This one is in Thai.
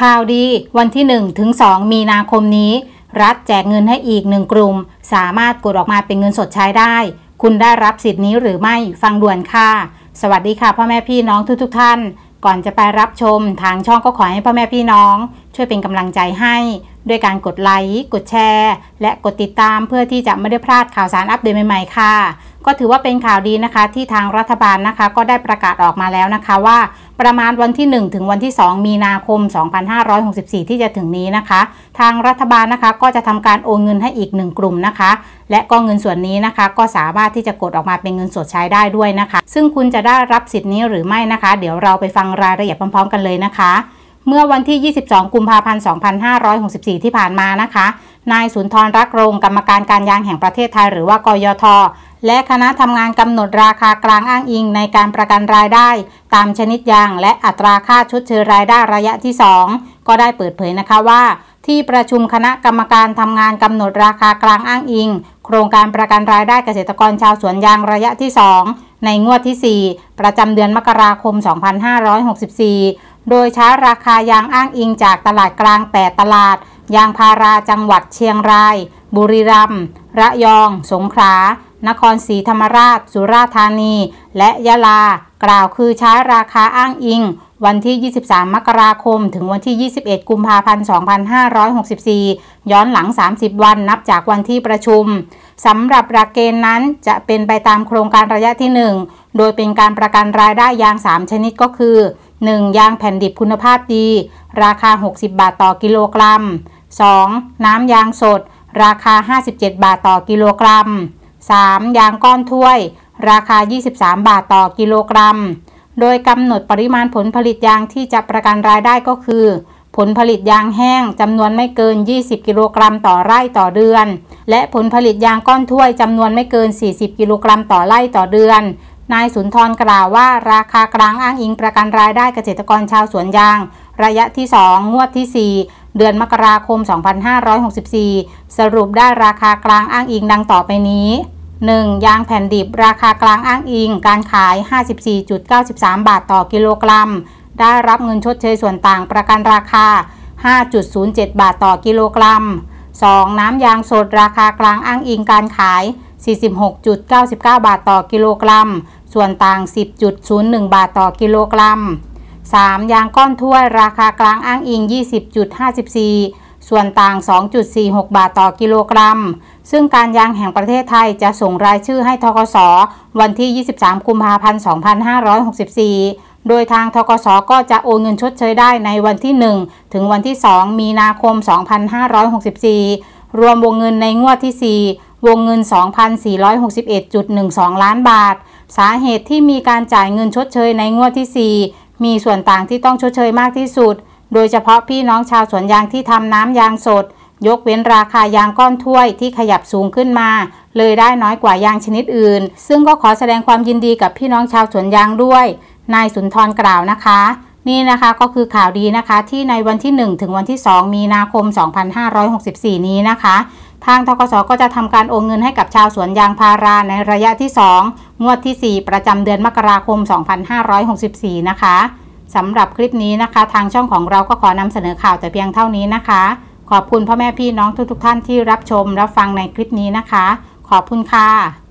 ข่าวดีวันที่1ถึง2มีนาคมนี้รัฐแจกเงินให้อีก1กลุ่มสามารถกดออกมาเป็นเงินสดใช้ได้คุณได้รับสิทธิ์นี้หรือไม่ฟังด่วนค่ะสวัสดีค่ะพ่อแม่พี่น้องทุกท่านก่อนจะไปรับชมทางช่องก็ขอให้พ่อแม่พี่น้องช่วยเป็นกำลังใจให้ด้วยการกดไลค์กดแชร์และกดติดตามเพื่อที่จะไม่ได้พลาดข่าวสารอัปเดตใหม่ๆค่ะก็ถือว่าเป็นข่าวดีนะคะที่ทางรัฐบาลนะคะก็ได้ประกาศออกมาแล้วนะคะว่าประมาณวันที่1ถึงวันที่2มีนาคม2564ที่จะถึงนี้นะคะทางรัฐบาลนะคะก็จะทำการโอนเงินให้อีก1กลุ่มนะคะและก็เงินส่วนนี้นะคะก็สามารถที่จะกดออกมาเป็นเงินสดใช้ได้ด้วยนะคะซึ่งคุณจะได้รับสิทธิ์นี้หรือไม่นะคะเดี๋ยวเราไปฟังรายละเอียดพร้อมๆกันเลยนะคะเมื่อวันที่22กุมภาพันธ์2564ที่ผ่านมานะคะนายสุนทรรักรงกรรมการการยางแห่งประเทศไทยหรือว่ากยท.และคณะทำงานกำหนดราคากลางอ้างอิงในการประกันรายได้ตามชนิดยางและอัตราค่าชดเชยรายได้ระยะที่2ก็ได้เปิดเผยนะคะว่าที่ประชุมคณะกรรมการทำงานกำหนดราคากลางอ้างอิงโครงการประกันรายได้เกษตรกรชาวสวนยางระยะที่2ในงวดที่4ประจำเดือนมกราคม2564โดยใช้ราคายางอ้างอิงจากตลาดกลาง8ตลาดยางพาราจังหวัดเชียงรายบุรีรัมย์ระยองสงขลานครศรีธรรมราชสุราษฎร์ธานีและยะลากล่าวคือใช้ราคาอ้างอิงวันที่23มกราคมถึงวันที่21กุมภาพันธ์2564ย้อนหลัง30วันนับจากวันที่ประชุมสำหรับหลักเกณฑ์นั้นจะเป็นไปตามโครงการระยะที่1โดยเป็นการประกันรายได้ยาง3ชนิดก็คือ1ยางแผ่นดิบคุณภาพดีราคา60บาทต่อกิโลกรัม2น้ำยางสดราคา57บาทต่อกิโลกรัม3ยางก้อนถ้วยราคา23บาทต่อกิโลกรัมโดยกำหนดปริมาณผลผลิตยางที่จะประกันรายได้ก็คือผลผลิตยางแห้งจำนวนไม่เกิน20กิโลกรัมต่อไร่ต่อเดือนและผลผลิตยางก้อนถ้วยจำนวนไม่เกิน40กิโลกรัมต่อไร่ต่อเดือนนายสุนทรกล่าวว่าราคากลางอ้างอิงประกันรายได้เกษตรกรชาวสวนยางระยะที่2งวดที่4เดือนมกราคม2564สรุปได้ราคากลางอ้างอิงดังต่อไปนี้1ยางแผ่นดิบราคากลางอ้างอิงการขาย 54.93 บาทต่อกิโลกรัมได้รับเงินชดเชยส่วนต่างประกันราคา 5.07 บาทต่อกิโลกรัม2น้ำยางสดราคากลางอ้างอิงการขาย 46.99 บาทต่อกิโลกรัมส่วนต่าง 10.01 บาทต่อกิโลกรัม3ยางก้อนถ้วยราคากลางอ้างอิง 20.54 ส่วนต่าง 2.46 บาทต่อกิโลกรัมซึ่งการยางแห่งประเทศไทยจะส่งรายชื่อให้ธกส.วันที่23กุมภาพันธ์2564โดยทางธกส.ก็จะโอนเงินชดเชยได้ในวันที่1ถึงวันที่2มีนาคม2564รวมวงเงินในงวดที่4วงเงิน 2,461.12 ล้านบาทสาเหตุที่มีการจ่ายเงินชดเชยในงวดที่4มีส่วนต่างที่ต้องชดเชยมากที่สุดโดยเฉพาะพี่น้องชาวสวนยางที่ทำน้ำยางสดยกเว้นราคายางก้อนถ้วยที่ขยับสูงขึ้นมาเลยได้น้อยกว่ายางชนิดอื่นซึ่งก็ขอแสดงความยินดีกับพี่น้องชาวสวนยางด้วยนายสุนทรกล่าวนะคะนี่นะคะก็คือข่าวดีนะคะที่ในวันที่1ถึงวันที่2มีนาคม2564นี้นะคะทางธกส.ก็จะทำการโอนเงินให้กับชาวสวนยางพาราในระยะที่2งวดที่4ประจำเดือนมกราคม2564นะคะสำหรับคลิปนี้นะคะทางช่องของเราก็ขอนำเสนอข่าวแต่เพียงเท่านี้นะคะขอบคุณพ่อแม่พี่น้องทุกท่านที่รับชมรับฟังในคลิปนี้นะคะขอบคุณค่ะ